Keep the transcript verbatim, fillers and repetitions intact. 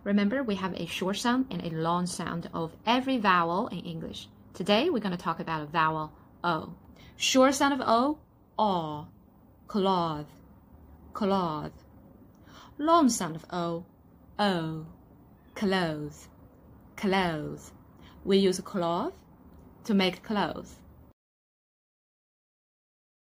Remember, we have a short sound and a long sound of every vowel in English. Today, we're going to talk about a vowel O. Short sound of O, aw, cloth, cloth. Long sound of O, O, clothes, clothes. We use cloth to make clothes.